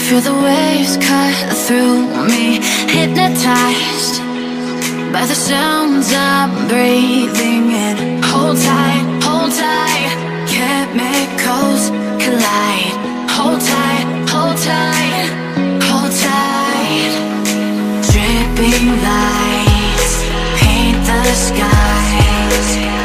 Feel the waves cut through me, hypnotized by the sounds I'm breathing in. Hold tight, hold tight, chemicals collide. Hold tight, hold tight, hold tight. Dripping lights paint the skies.